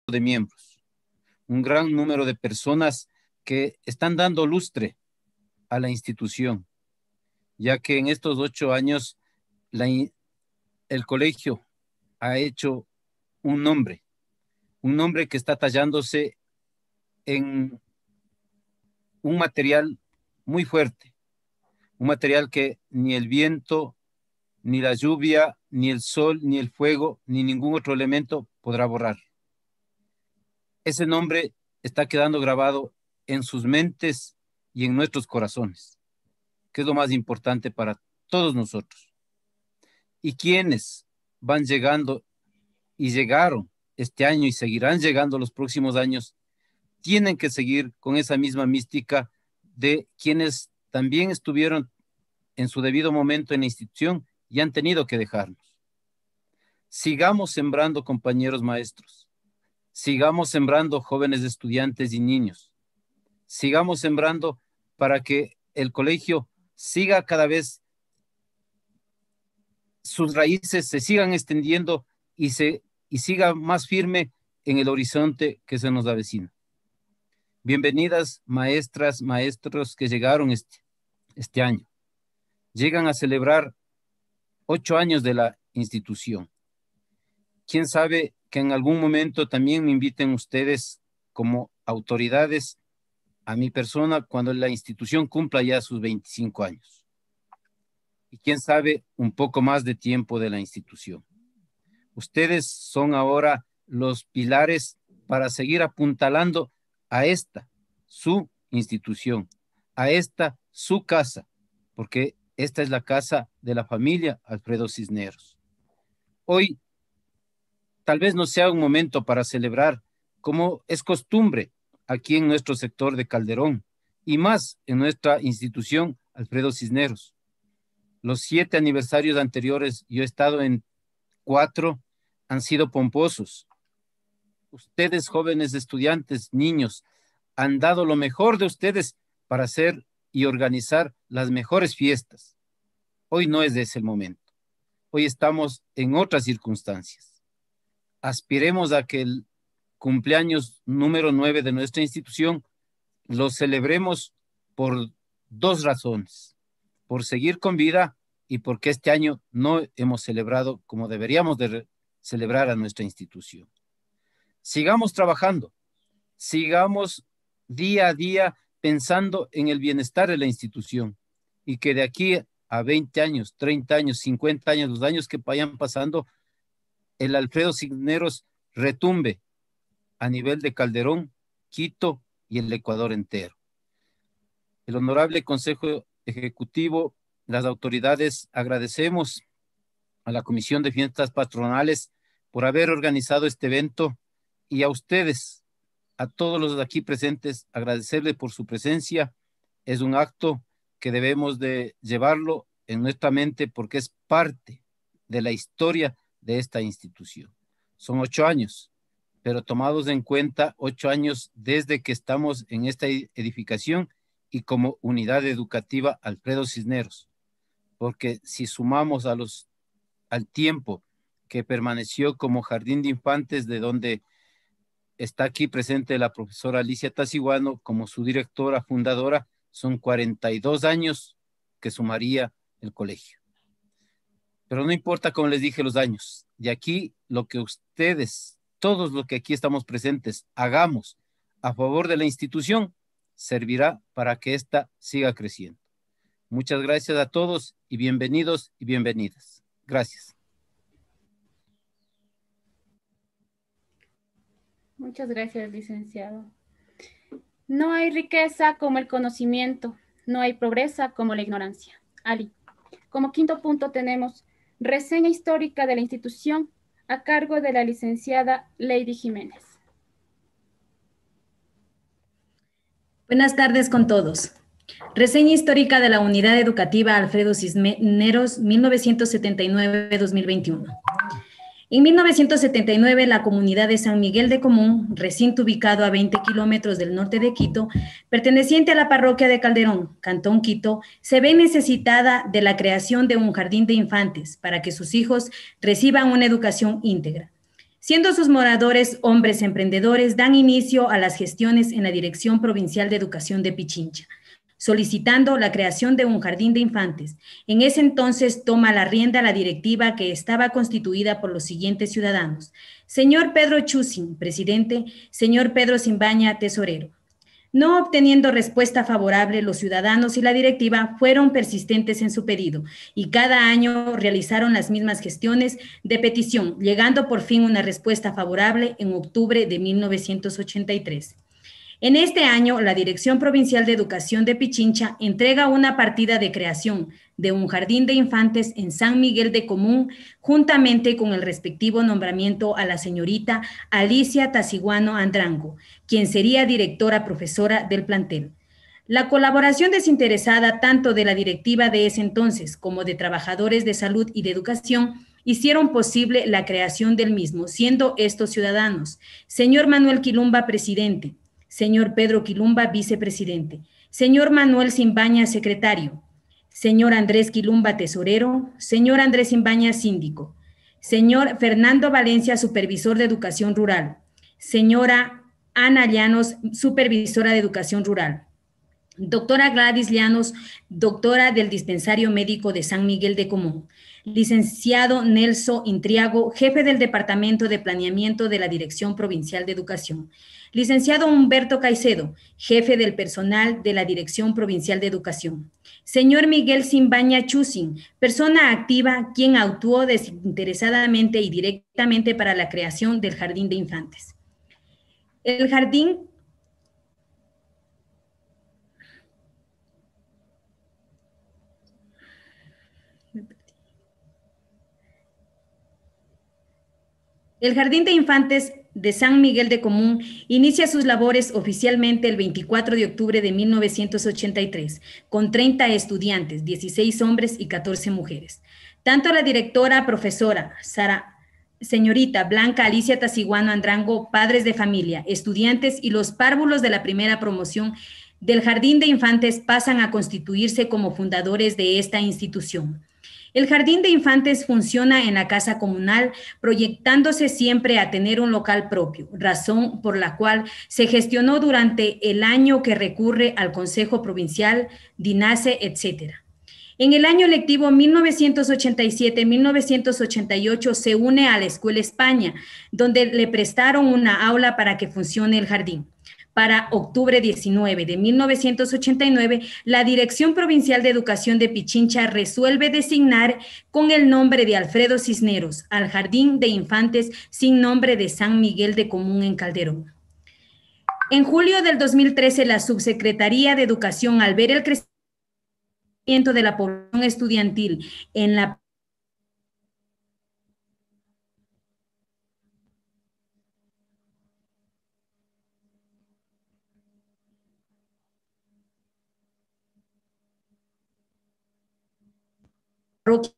de miembros, un gran número de personas que están dando lustre a la institución, ya que en estos 8 años el colegio ha hecho un nombre que está tallándose en un material muy fuerte, un material que ni el viento, ni la lluvia, ni el sol, ni el fuego, ni ningún otro elemento podrá borrar. Ese nombre está quedando grabado en sus mentes y en nuestros corazones, que es lo más importante para todos nosotros. Y quienes van llegando y llegaron este año y seguirán llegando los próximos años, tienen que seguir con esa misma mística de quienes también estuvieron en su debido momento en la institución y han tenido que dejarnos. Sigamos sembrando compañeros maestros, sigamos sembrando jóvenes estudiantes y niños, sigamos sembrando para que el colegio siga cada vez, sus raíces se sigan extendiendo y siga más firme en el horizonte que se nos avecina. Bienvenidas maestras, maestros que llegaron este año. Llegan a celebrar 8 años de la institución. Quién sabe que en algún momento también me inviten ustedes como autoridades a mi persona cuando la institución cumpla ya sus 25 años. Y quién sabe un poco más de tiempo de la institución. Ustedes son ahora los pilares para seguir apuntalando a esta, su institución, a esta, su casa, porque esta es la casa de la familia Alfredo Cisneros. Hoy tal vez no sea un momento para celebrar, como es costumbre aquí en nuestro sector de Calderón, y más en nuestra institución Alfredo Cisneros. Los 7 aniversarios anteriores, yo he estado en 4, han sido pomposos. Ustedes, jóvenes estudiantes, niños, han dado lo mejor de ustedes para hacer y organizar las mejores fiestas. Hoy no es ese el momento. Hoy estamos en otras circunstancias. Aspiremos a que el cumpleaños número 9 de nuestra institución lo celebremos por 2 razones. Por seguir con vida y porque este año no hemos celebrado como deberíamos de celebrar a nuestra institución. Sigamos trabajando, sigamos día a día pensando en el bienestar de la institución y que de aquí a 20 años, 30 años, 50 años, los años que vayan pasando, el Alfredo Cisneros retumbe a nivel de Calderón, Quito y el Ecuador entero. El honorable Consejo Ejecutivo, las autoridades, agradecemos a la Comisión de Fiestas Patronales por haber organizado este evento y a ustedes, a todos los aquí presentes, agradecerle por su presencia. Es un acto que debemos de llevarlo en nuestra mente porque es parte de la historia de esta institución. Son 8 años, pero tomados en cuenta 8 años desde que estamos en esta edificación y como unidad educativa Alfredo Cisneros, porque si sumamos al tiempo que permaneció como jardín de infantes, de donde está aquí presente la profesora Alicia Tasiguano como su directora fundadora, son 42 años que sumaría el colegio. Pero no importa, como les dije, los años. De aquí, lo que ustedes, todos los que aquí estamos presentes, hagamos a favor de la institución, servirá para que ésta siga creciendo. Muchas gracias a todos y bienvenidos y bienvenidas. Gracias. Muchas gracias, licenciado. No hay riqueza como el conocimiento, no hay pobreza como la ignorancia. Ali, como quinto punto tenemos reseña histórica de la institución a cargo de la licenciada Lady Jiménez. Buenas tardes con todos. Reseña histórica de la Unidad Educativa Alfredo Cisneros 1979-2021. En 1979, la comunidad de San Miguel de Común, recinto ubicado a 20 kilómetros del norte de Quito, perteneciente a la parroquia de Calderón, Cantón Quito, se ve necesitada de la creación de un jardín de infantes para que sus hijos reciban una educación íntegra. Siendo sus moradores hombres emprendedores, dan inicio a las gestiones en la Dirección Provincial de Educación de Pichincha, solicitando la creación de un jardín de infantes. En ese entonces toma la rienda la directiva, que estaba constituida por los siguientes ciudadanos: señor Pedro Chusin, presidente; señor Pedro Simbaña, tesorero. No obteniendo respuesta favorable, los ciudadanos y la directiva fueron persistentes en su pedido y cada año realizaron las mismas gestiones de petición, llegando por fin una respuesta favorable en octubre de 1983. En este año, la Dirección Provincial de Educación de Pichincha entrega una partida de creación de un jardín de infantes en San Miguel de Común, juntamente con el respectivo nombramiento a la señorita Alicia Tasiguano Andrango, quien sería directora profesora del plantel. La colaboración desinteresada tanto de la directiva de ese entonces como de trabajadores de salud y de educación hicieron posible la creación del mismo, siendo estos ciudadanos: señor Manuel Quilumba, presidente; señor Pedro Quilumba, vicepresidente; señor Manuel Simbaña, secretario; señor Andrés Quilumba, tesorero; señor Andrés Simbaña, síndico; señor Fernando Valencia, supervisor de educación rural; señora Ana Llanos, supervisora de educación rural; doctora Gladys Llanos, doctora del Dispensario Médico de San Miguel de Común; licenciado Nelson Intriago, jefe del Departamento de Planeamiento de la Dirección Provincial de Educación; licenciado Humberto Caicedo, jefe del personal de la Dirección Provincial de Educación; señor Miguel Simbaña Chusin, persona activa, quien actuó desinteresadamente y directamente para la creación del Jardín de Infantes. El jardín de Infantes de San Miguel de Común inicia sus labores oficialmente el 24 de octubre de 1983, con 30 estudiantes, 16 hombres y 14 mujeres. Tanto la directora profesora señorita Blanca Alicia Tasiguano Andrango, padres de familia, estudiantes y los párvulos de la primera promoción del Jardín de Infantes pasan a constituirse como fundadores de esta institución. El Jardín de Infantes funciona en la casa comunal, proyectándose siempre a tener un local propio, razón por la cual se gestionó durante el año que recurre al Consejo Provincial, DINASE, etc. En el año lectivo 1987-1988 se une a la Escuela España, donde le prestaron una aula para que funcione el jardín. Para octubre 19 de 1989, la Dirección Provincial de Educación de Pichincha resuelve designar con el nombre de Alfredo Cisneros al Jardín de Infantes sin nombre de San Miguel de Común en Calderón. En julio del 2013, la Subsecretaría de Educación, al ver el crecimiento de la población estudiantil en la parroquia,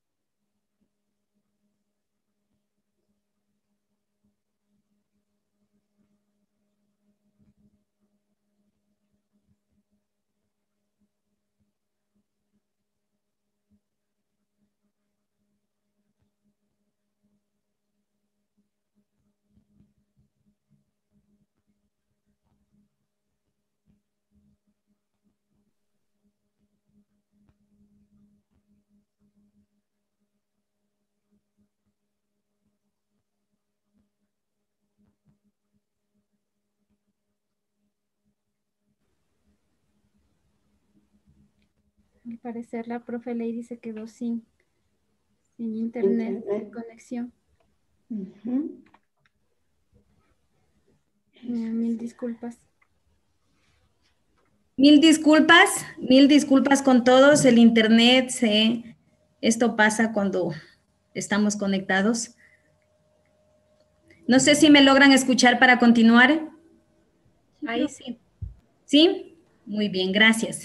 Al parecer la profe Lady se quedó sin internet de conexión. Mil disculpas. Mil disculpas con todos. El internet, esto pasa cuando estamos conectados. No sé si me logran escuchar para continuar. Ahí sí. ¿Sí? Muy bien, gracias.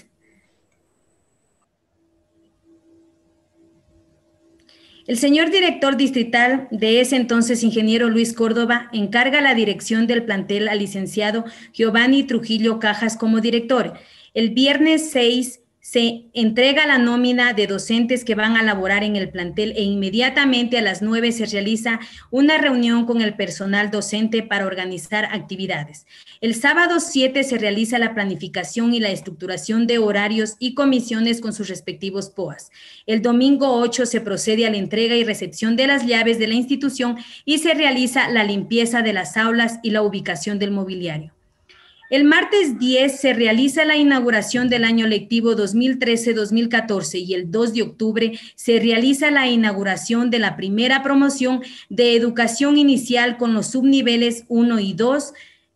El señor director distrital de ese entonces, ingeniero Luis Córdoba, encarga la dirección del plantel al licenciado Giovanni Trujillo Cajas como director. El viernes 6 Se entrega la nómina de docentes que van a laborar en el plantel e inmediatamente a las 9 se realiza una reunión con el personal docente para organizar actividades. El sábado 7 se realiza la planificación y la estructuración de horarios y comisiones con sus respectivos POAs. El domingo 8 se procede a la entrega y recepción de las llaves de la institución y se realiza la limpieza de las aulas y la ubicación del mobiliario. El martes 10 se realiza la inauguración del año lectivo 2013-2014 y el 2 de octubre se realiza la inauguración de la primera promoción de educación inicial con los subniveles 1 y 2,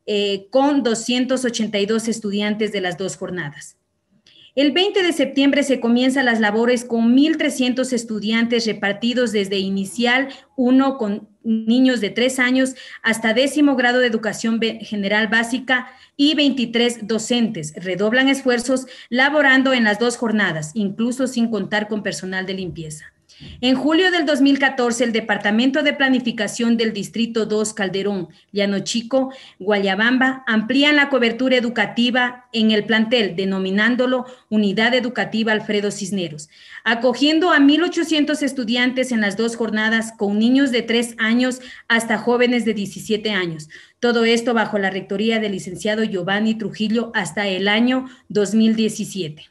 con 282 estudiantes de las dos jornadas. El 20 de septiembre se comienzan las labores con 1.300 estudiantes repartidos desde inicial 1 con niños de 3 años hasta 10º grado de educación general básica y 23 docentes. Redoblan esfuerzos laborando en las dos jornadas, incluso sin contar con personal de limpieza. En julio del 2014, el Departamento de Planificación del Distrito 2, Calderón, Llano Chico, Guayabamba, amplían la cobertura educativa en el plantel, denominándolo Unidad Educativa Alfredo Cisneros, acogiendo a 1.800 estudiantes en las dos jornadas con niños de 3 años hasta jóvenes de 17 años. Todo esto bajo la rectoría del licenciado Giovanni Trujillo hasta el año 2017.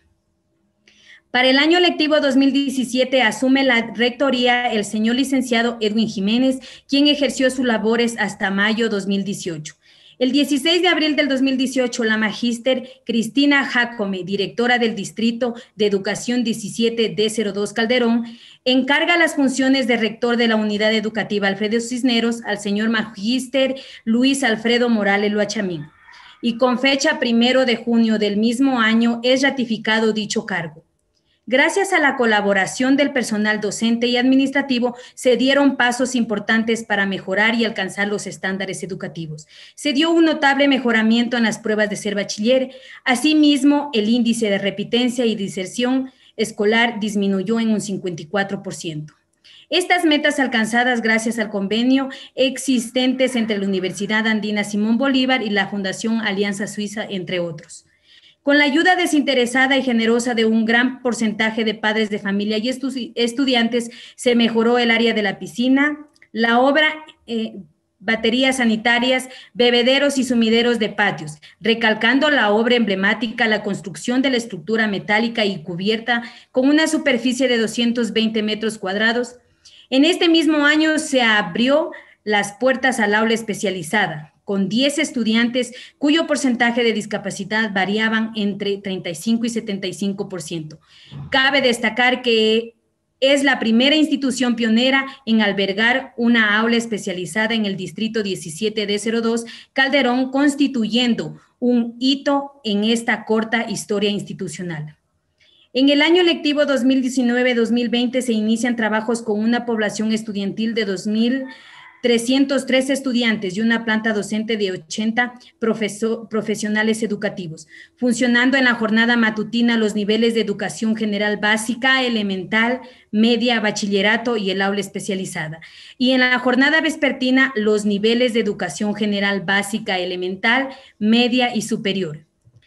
Para el año lectivo 2017 asume la rectoría el señor licenciado Edwin Jiménez, quien ejerció sus labores hasta mayo 2018. El 16 de abril del 2018, la magíster Cristina Jacome, directora del Distrito de Educación 17D02 Calderón, encarga las funciones de rector de la Unidad Educativa Alfredo Cisneros al señor magíster Luis Alfredo Morales Loachamín. Y con fecha 1 de junio del mismo año es ratificado dicho cargo. Gracias a la colaboración del personal docente y administrativo, se dieron pasos importantes para mejorar y alcanzar los estándares educativos. Se dio un notable mejoramiento en las pruebas de ser bachiller. Asimismo, el índice de repitencia y deserción escolar disminuyó en un 54%. Estas metas alcanzadas gracias al convenio existentes entre la Universidad Andina Simón Bolívar y la Fundación Alianza Suiza, entre otros. Con la ayuda desinteresada y generosa de un gran porcentaje de padres de familia y estudiantes, se mejoró el área de la piscina, la obra, baterías sanitarias, bebederos y sumideros de patios, recalcando la obra emblemática, la construcción de la estructura metálica y cubierta con una superficie de 220 metros cuadrados. En este mismo año se abrió las puertas al aula especializada, con 10 estudiantes cuyo porcentaje de discapacidad variaban entre 35 y 75%. Cabe destacar que es la primera institución pionera en albergar una aula especializada en el Distrito 17D02 Calderón, constituyendo un hito en esta corta historia institucional. En el año lectivo 2019-2020 se inician trabajos con una población estudiantil de 2.303 estudiantes y una planta docente de 80 profesionales educativos, funcionando en la jornada matutina los niveles de educación general básica, elemental, media, bachillerato y el aula especializada. Y en la jornada vespertina los niveles de educación general básica, elemental, media y superior.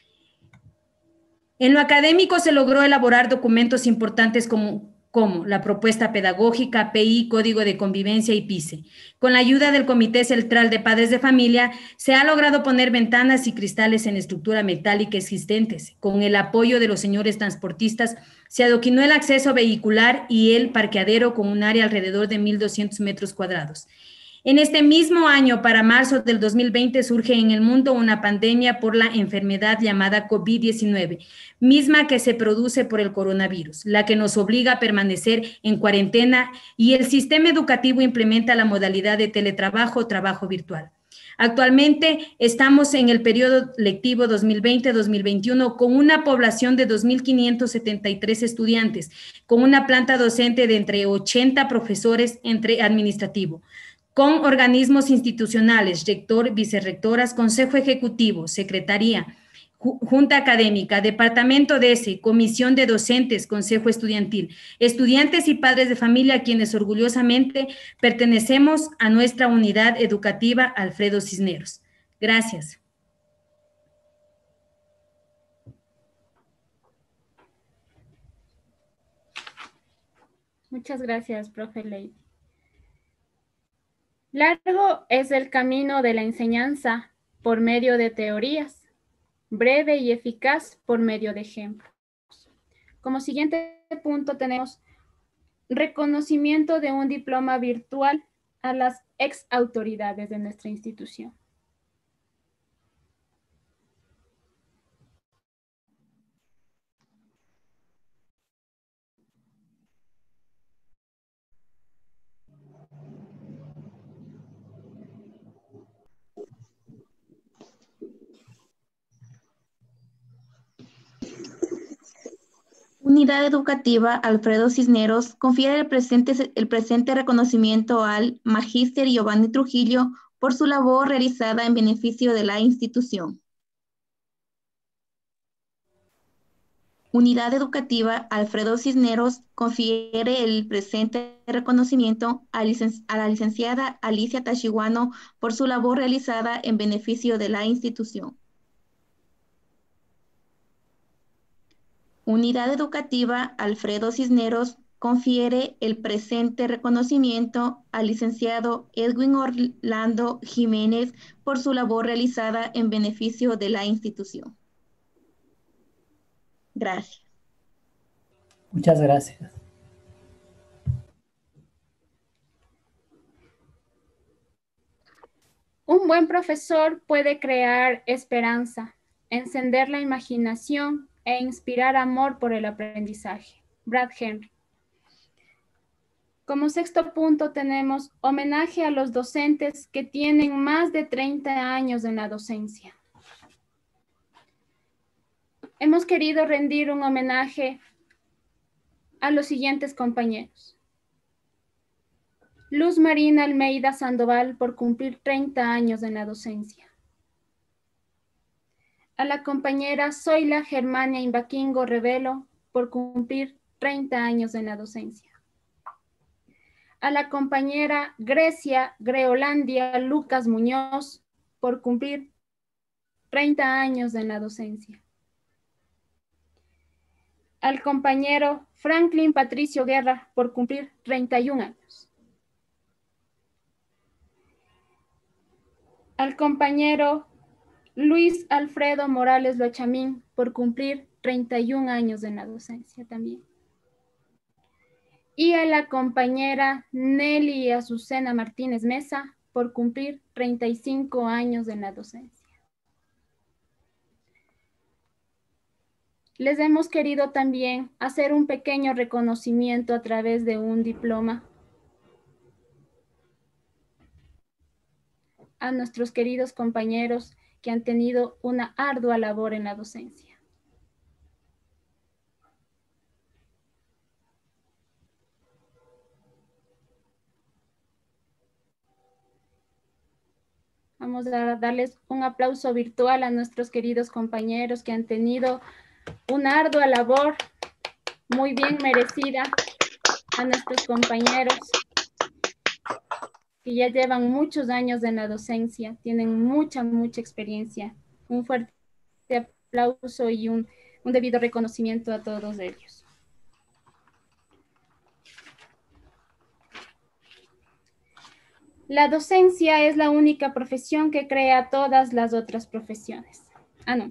En lo académico se logró elaborar documentos importantes como la propuesta pedagógica, PI, Código de Convivencia y PICE. Con la ayuda del Comité Central de Padres de Familia, se ha logrado poner ventanas y cristales en estructura metálica existentes. Con el apoyo de los señores transportistas, se adoquinó el acceso vehicular y el parqueadero con un área alrededor de 1.200 metros cuadrados. En este mismo año, para marzo del 2020, surge en el mundo una pandemia por la enfermedad llamada COVID-19, misma que se produce por el coronavirus, la que nos obliga a permanecer en cuarentena y el sistema educativo implementa la modalidad de teletrabajo o trabajo virtual. Actualmente estamos en el periodo lectivo 2020-2021 con una población de 2.573 estudiantes, con una planta docente de entre 80 profesores entre administrativo, con organismos institucionales, rector, vicerrectoras, consejo ejecutivo, secretaría, junta académica, departamento DESE, comisión de docentes, consejo estudiantil, estudiantes y padres de familia, quienes orgullosamente pertenecemos a nuestra unidad educativa Alfredo Cisneros. Gracias. Muchas gracias, profe Lady. Largo es el camino de la enseñanza por medio de teorías, breve y eficaz por medio de ejemplos. Como siguiente punto tenemos reconocimiento de un diploma virtual a las ex autoridades de nuestra institución. Unidad Educativa Alfredo Cisneros confiere el presente reconocimiento al Magíster Giovanni Trujillo por su labor realizada en beneficio de la institución. Unidad Educativa Alfredo Cisneros confiere el presente reconocimiento a la licenciada Alicia Tachiguano por su labor realizada en beneficio de la institución. Unidad Educativa Alfredo Cisneros confiere el presente reconocimiento al licenciado Edwin Orlando Jiménez por su labor realizada en beneficio de la institución. Gracias. Muchas gracias. Un buen profesor puede crear esperanza, encender la imaginación e inspirar amor por el aprendizaje. Brad Henry. Como sexto punto tenemos homenaje a los docentes que tienen más de 30 años en la docencia. Hemos querido rendir un homenaje a los siguientes compañeros. Luz Marina Almeida Sandoval por cumplir 30 años en la docencia. A la compañera Zoila Germania Imbaquingo Revelo por cumplir 30 años en la docencia. A la compañera Grecia Greolandia Lucas Muñoz por cumplir 30 años en la docencia. Al compañero Franklin Patricio Guerra por cumplir 31 años. Al compañero Luis Alfredo Morales Loachamín por cumplir 31 años en la docencia también. Y a la compañera Nelly Azucena Martínez Mesa por cumplir 35 años en la docencia. Les hemos querido también hacer un pequeño reconocimiento a través de un diploma a nuestros queridos compañeros que han tenido una ardua labor en la docencia. Vamos a darles un aplauso virtual a nuestros queridos compañeros que han tenido una ardua labor muy bien merecida, a nuestros compañeros que ya llevan muchos años en la docencia, tienen mucha experiencia. Un fuerte aplauso y un debido reconocimiento a todos ellos. La docencia es la única profesión que crea todas las otras profesiones. No.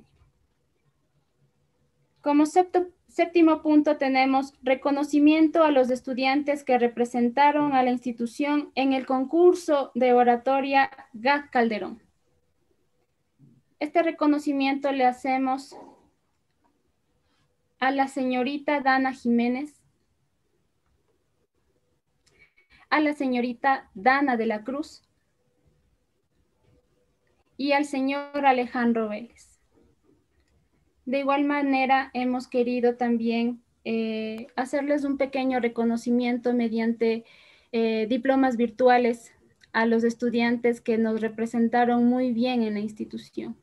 Como séptimo punto tenemos reconocimiento a los estudiantes que representaron a la institución en el concurso de oratoria GAC Calderón. Este reconocimiento le hacemos a la señorita Dana Jiménez, a la señorita Dana de la Cruz y al señor Alejandro Vélez. De igual manera, hemos querido también hacerles un pequeño reconocimiento mediante diplomas virtuales a los estudiantes que nos representaron muy bien en la institución.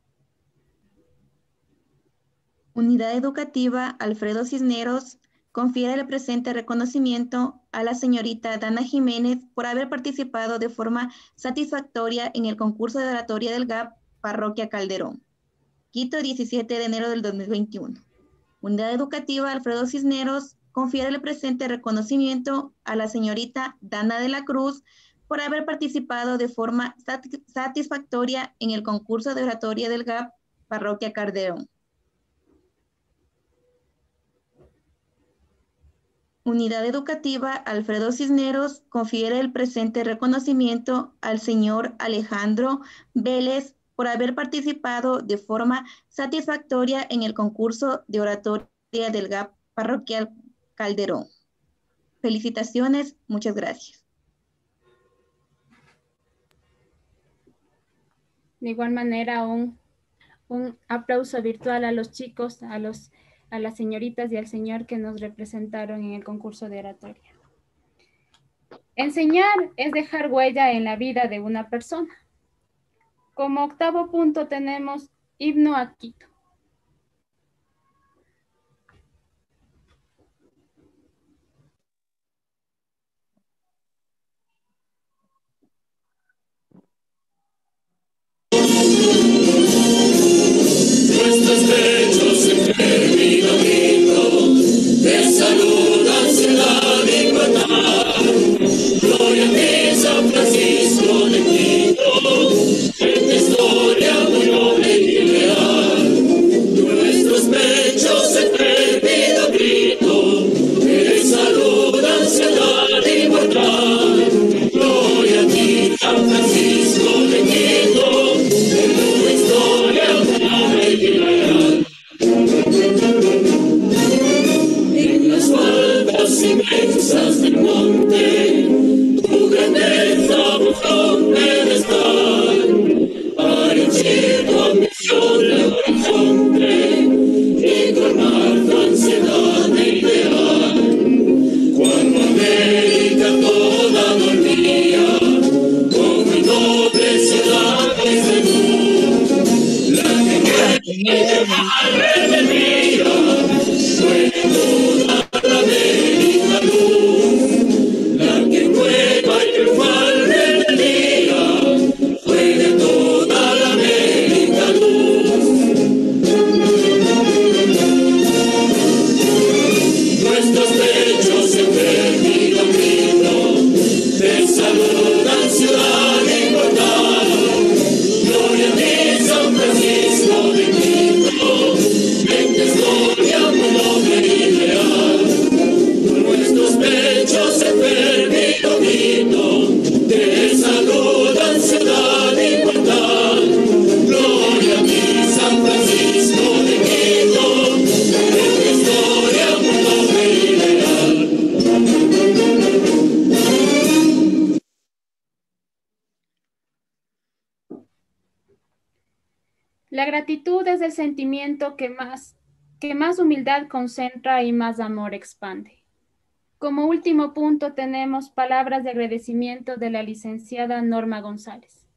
Unidad Educativa Alfredo Cisneros confiere el presente reconocimiento a la señorita Dana Jiménez por haber participado de forma satisfactoria en el concurso de oratoria del GAP Parroquia Calderón. Quito, 17 de enero del 2021. Unidad Educativa Alfredo Cisneros confiere el presente reconocimiento a la señorita Dana de la Cruz por haber participado de forma satisfactoria en el concurso de oratoria del GAP Parroquia Calderón. Unidad Educativa Alfredo Cisneros confiere el presente reconocimiento al señor Alejandro Vélez por haber participado de forma satisfactoria en el concurso de oratoria del GAP Parroquial Calderón. Felicitaciones, muchas gracias. De igual manera, un aplauso virtual a los chicos, a las señoritas y al señor que nos representaron en el concurso de oratoria. Enseñar es dejar huella en la vida de una persona. Como octavo punto tenemos himno a Quito. Nuestros pechos en término grito, de salud, ansiedad y igualdad. Gloria a ti, San Francisco de Quito, en tu historia muy noble y leal. Nuestros pechos en término grito, de salud, ansiedad y igualdad. Gloria a ti, San Francisco de Quito, en tu historia muy noble y leal. En las faldas inmensas del monte, tu grandeza buscó un pedestal, para henchir tu ambición de horizonte y colmar tu ansiedad de ideal. Cuando América toda dormía, con muy noble ciudad desde tú, la que lleva rebeldía, fue toda la América luz, la que nueva y triunfal rebeldía, fue de toda la América luz. Nuestros pechos en término grito, te saludan ciudad y igualdad. Gloria a ti, San Francisco de Quito, en tu historia muy noble y leal. Nuestros pechos en término grito, te saludan ciudad y igualdad. Gloria a ti, San Francisco de Quito, en tu historia muy noble y leal. La gratitud es el sentimiento que más humildad concentra y más amor expande. Como último punto tenemos palabras de agradecimiento de la licenciada Norma González.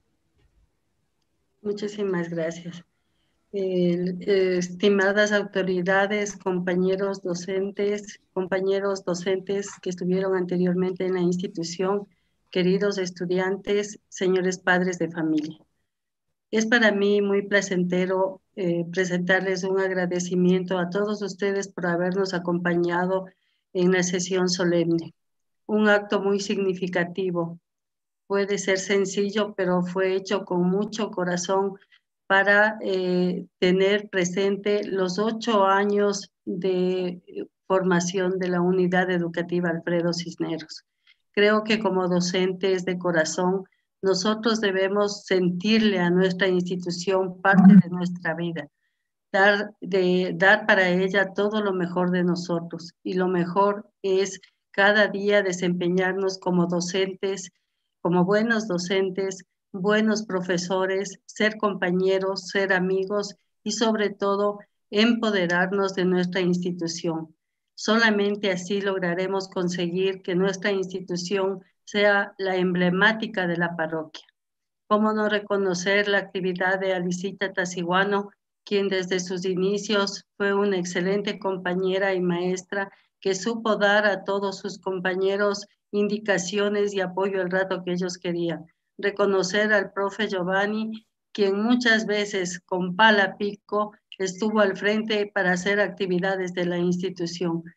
Muchísimas gracias. Estimadas autoridades, compañeros docentes que estuvieron anteriormente en la institución, queridos estudiantes, señores padres de familia. Es para mí muy placentero presentarles un agradecimiento a todos ustedes por habernos acompañado en la sesión solemne. Un acto muy significativo. Puede ser sencillo, pero fue hecho con mucho corazón para tener presente los 8 años de formación de la Unidad Educativa Alfredo Cisneros. Creo que como docentes de corazón, nosotros debemos sentirle a nuestra institución parte de nuestra vida, dar para ella todo lo mejor de nosotros, y lo mejor es cada día desempeñarnos como docentes, como buenos docentes, buenos profesores, ser compañeros, ser amigos y sobre todo empoderarnos de nuestra institución. Solamente así lograremos conseguir que nuestra institución sea la emblemática de la parroquia. ¿Cómo no reconocer la actividad de Alicita Tasiguano, quien desde sus inicios fue una excelente compañera y maestra que supo dar a todos sus compañeros indicaciones y apoyo el rato que ellos querían? Reconocer al profe Giovanni, quien muchas veces con pala pico estuvo al frente para hacer actividades de la institución.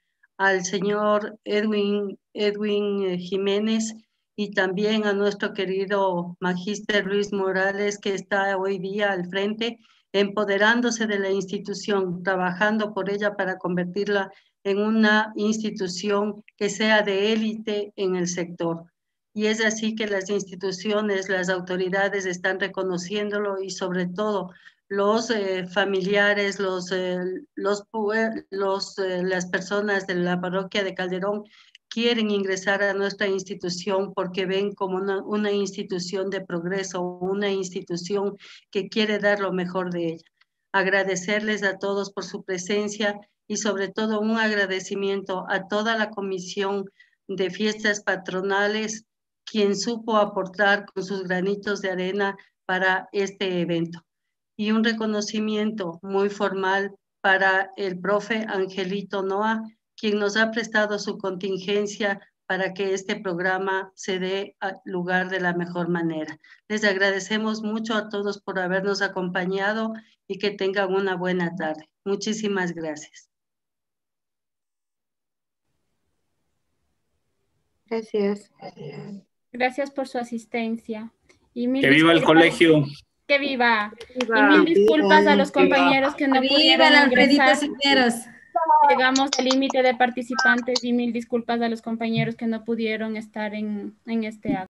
al señor Edwin Jiménez y también a nuestro querido magíster Luis Morales, que está hoy día al frente, empoderándose de la institución, trabajando por ella para convertirla en una institución que sea de élite en el sector. Y es así que las instituciones, las autoridades están reconociéndolo y sobre todo los familiares, las personas de la parroquia de Calderón quieren ingresar a nuestra institución porque ven como una institución de progreso, una institución que quiere dar lo mejor de ella. Agradecerles a todos por su presencia y sobre todo un agradecimiento a toda la Comisión de Fiestas Patronales, quien supo aportar con sus granitos de arena para este evento. Y un reconocimiento muy formal para el profe Angelito Noa, quien nos ha prestado su contingencia para que este programa se dé lugar de la mejor manera. Les agradecemos mucho a todos por habernos acompañado y que tengan una buena tarde. Muchísimas gracias. Gracias. Gracias por su asistencia. Y ¡Que viva el colegio! ¡Que viva! Y mil disculpas a los compañeros que no pudieron ingresar. Llegamos al límite de participantes y mil disculpas a los compañeros que no pudieron estar en este acto.